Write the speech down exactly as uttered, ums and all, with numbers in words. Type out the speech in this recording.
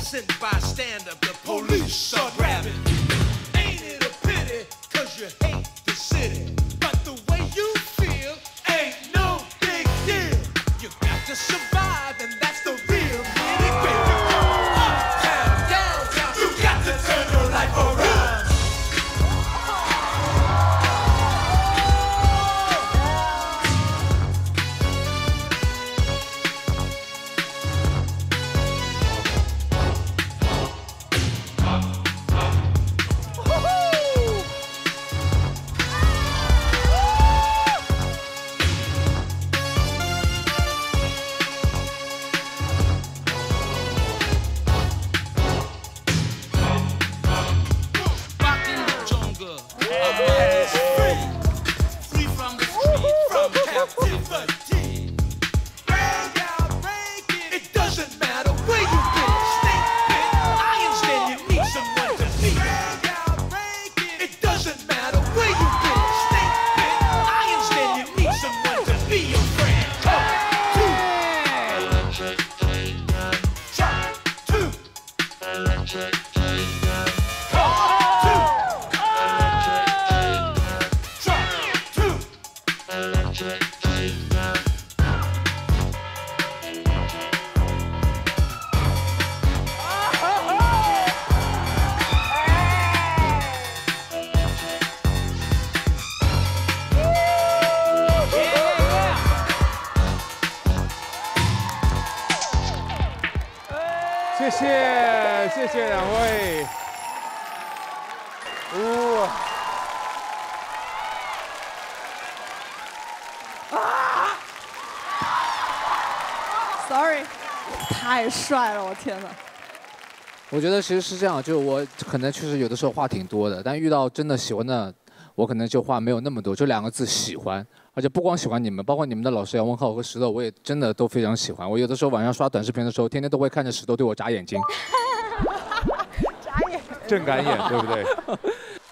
innocent bystander, the police are grabbing. Ain't it a pity, cause you hate the city. But the way you feel ain't no big deal. You got to survive, and that's the real meaning. When you go uptown, downtown, you got to turn your life around. 谢谢，谢谢两位。哇！ 啊 ！Sorry， 太帅了，我天哪！ 我觉得其实是这样，就我可能确实有的时候话挺多的，但遇到真的喜欢的，我可能就话没有那么多，就两个字喜欢。而且不光喜欢你们，包括你们的老师杨文浩和石头，我也真的都非常喜欢。我有的时候晚上刷短视频的时候，天天都会看着石头对我眨眼睛。 眨眼。 正感眼，对不对？